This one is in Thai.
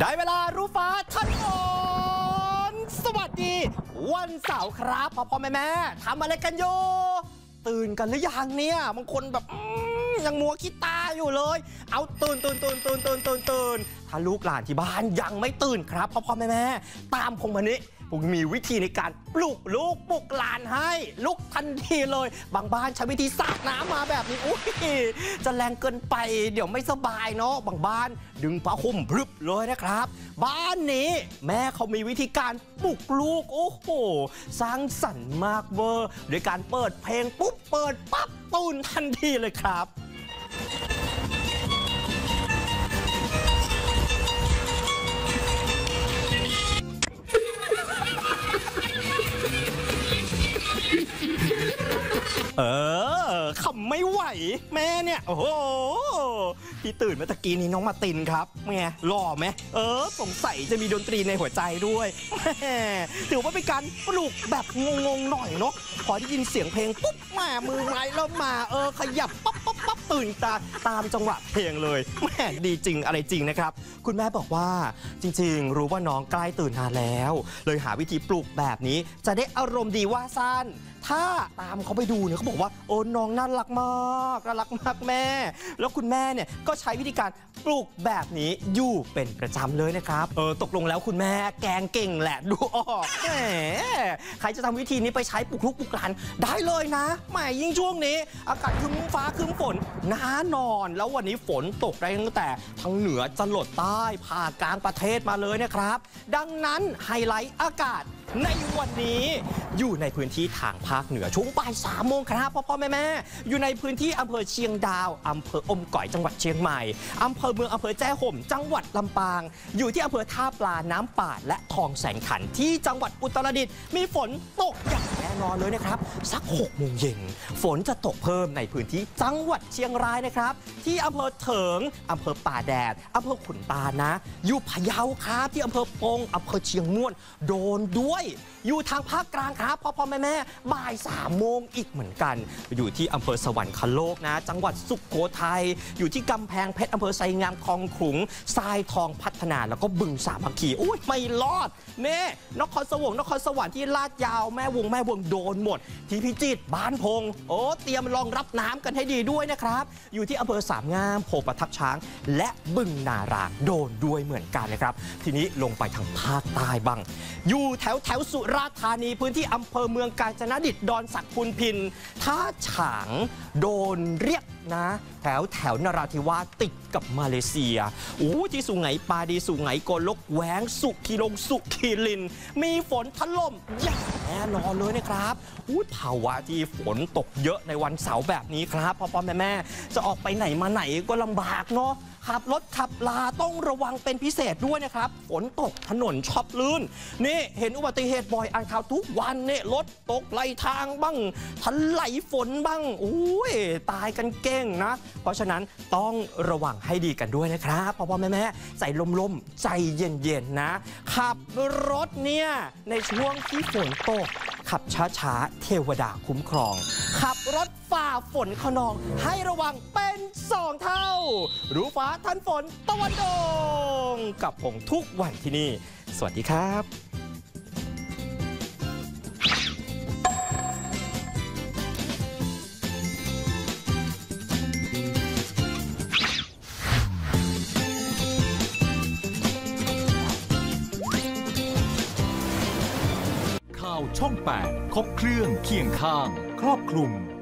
ได้เวลารู้ฟ้าทันฝนสวัสดีวันเสาร์ครับพ่อแม่ทำอะไรกันอยู่ตื่นกันหรือยังเนี่ยบางคนแบบยังมัวคิดตาอยู่เลยเอาตื่นถ้าลูกหลานที่บ้านยังไม่ตื่นครับพ่อแม่ตามผมมานี้ผมมีวิธีในการปลุกลูกปลุกหลานให้ลุกทันทีเลยบางบ้านใช้วิธีสาดน้ำมาแบบนี้อุ้ยจะแรงเกินไปเดี๋ยวไม่สบายเนาะบางบ้านดึงผ้าห่มพรึบเลยนะครับบ้านนี้แม่เขามีวิธีการปลุกลูกโอ้โหสร้างสรรค์มากเวอร์โดยการเปิดเพลงปุ๊บเปิดปั๊บตื่นทันทีเลยครับขำไม่ไหวแม่เนี่ยโอ้โหที่ตื่นเมื่อกี้นี้น้องมาตินครับแม่หล่อไหมสงสัยจะมีดนตรีในหัวใจด้วยแม่ถือว่าเป็นการปลุกแบบงงๆหน่อยเนาะพอได้ยินเสียงเพลงปุ๊บแม่มือไม้เริ่มมาขยับปั๊บตื่นตามจังหวะเพลงเลยแม่ดีจริงอะไรจริงนะครับคุณแม่บอกว่าจริงๆรู้ว่าน้องใกล้ตื่นนานแล้วเลยหาวิธีปลุกแบบนี้จะได้อารมณ์ดีว่าสั้นถ้าตามเขาไปดูเนี่ยเขาบอกว่าโอ้น้องน่ารักมากแม่แล้วคุณแม่เนี่ยก็ใช้วิธีการปลุกแบบนี้อยู่เป็นประจำเลยนะครับตกลงแล้วคุณแม่แกงเก่งแหละดูออกแหมใครจะทำวิธีนี้ไปใช้ปลุกลูกปลุกหลานได้เลยนะแหมยิ่งช่วงนี้อากาศครึ้มฟ้าครึ้มฝนหนานอนแล้ววันนี้ฝนตกได้ตั้งแต่ทางเหนือจรดใต้ผ่ากลางประเทศมาเลยนะครับดังนั้นไฮไลท์อากาศในวันนี้อยู่ในพื้นที่ทางภาคเหนือช่วงบ่าย3 โมงครับพ่อแม่อยู่ในพื้นที่อำเภอเชียงดาวอำเภออมก๋อยจังหวัดเชียงใหม่อำเภอเมืองอำเภอแจ้ห่มจังหวัดลำปางอยู่ที่อำเภอท่าปลาน้ำปาดและทองแสงขันที่จังหวัดอุตรดิตถ์มีฝนตกอย่างแน่นอนเลยนะครับสัก6 โมงเย็นฝนจะตกเพิ่มในพื้นที่จังหวัดเชียงรายนะครับที่อำเภอเถิงอำเภอป่าแดดอำเภอขุนตาลนะอยู่พะเยาครับที่อำเภอปงอำเภอเชียงม่วนโดนด้วยอยู่ทางภาคกลางครับพ่อแม่บ่าย3 โมงอีกเหมือนกันอยู่ที่อำเภอสวรรคโลกนะจังหวัดสุโขทัยอยู่ที่กำแพงเพชรอำเภอไซงามคลองขลุงทรายทองพัฒนาแล้วก็บึงสามัคคีอุ้ยไม่รอดเน่นครสวรรค์ที่ลาดยาวแม่วงโดนหมดที่พิจิตรบ้านพงเตรียมรองรับน้ำกันให้ดีด้วยนะครับอยู่ที่อำเภอสามงามโพประทับช้างและบึงนารางโดนด้วยเหมือนกันนะครับทีนี้ลงไปทางภาคใต้บ้างอยู่แถวสุราษฎร์ธานีพื้นที่อำเภอเมืองกาญจนดิตดอนสักพุนพินท่าฉางโดนเรียกนะแถวนราธิวาสติดกับมาเลเซียที่สุไหงปาดีสุไหงโกลกแหวงสุขีลงสุขีรินมีฝนถล่มอย่างแน่นอนเลยนะครับภาวะที่ฝนตกเยอะในวันเสาร์แบบนี้ครับพ่อแม่จะออกไปไหนมาไหนก็ลำบากเนาะขับรถขับลาต้องระวังเป็นพิเศษด้วยนะครับฝนตกถนนชอบลื่นนี่เห็นอุบัติเหตุบ่อยอ่านข่าวทุกวันเนี่ยรถตกไหลทางบ้างถลายฝนบ้างตายกันเก่งนะเพราะฉะนั้นต้องระวังให้ดีกันด้วยนะครับพ่อแม่ใจลมใจเย็นๆนะขับรถเนี่ยในช่วงที่ฝนตกขับช้าๆเทวดาคุ้มครองขับรถฝ่าฝนขนองให้ระวังเป็น2 เท่ารู้ฟ้าทันฝนตะวันตกกับผมทุกวันที่นี่สวัสดีครับข่าวช่อง 8 ครบเครื่องเคียงข้างครอบคลุม